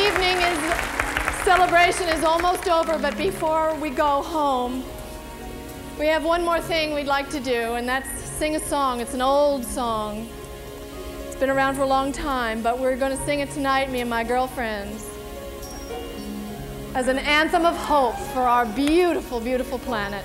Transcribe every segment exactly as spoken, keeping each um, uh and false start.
evening is, celebration is almost over, but before we go home, we have one more thing we'd like to do, and that's sing a song. It's an old song. It's been around for a long time, but we're going to sing it tonight, me and my girlfriends, as an anthem of hope for our beautiful, beautiful planet.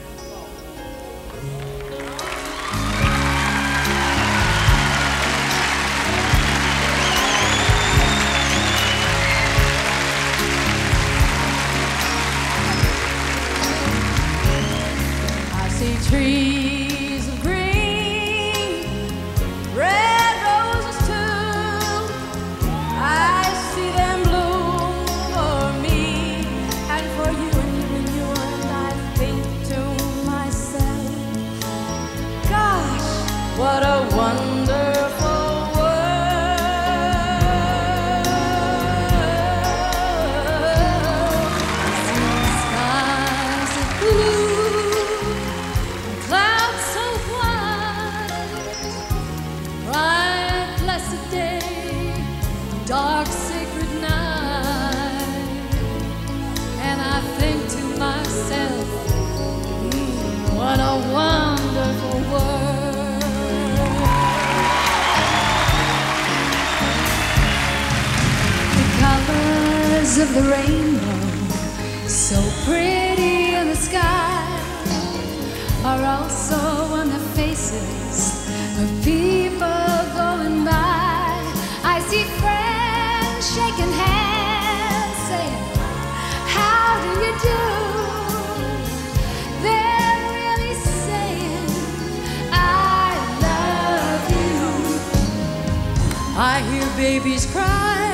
Trees of green, red roses too. I see them bloom for me and for you and you and you, and I think to myself, gosh, what a wonderful world. See skies of blue, clouds so white, bright blessed day, dark sacred night, and I think to myself, mm, what a wonderful world. The colors of the rainbow, so pretty in the sky, are also on the faces of people going by. I see friends shaking hands, saying, how do you do? They're really saying, I love you. I hear babies cry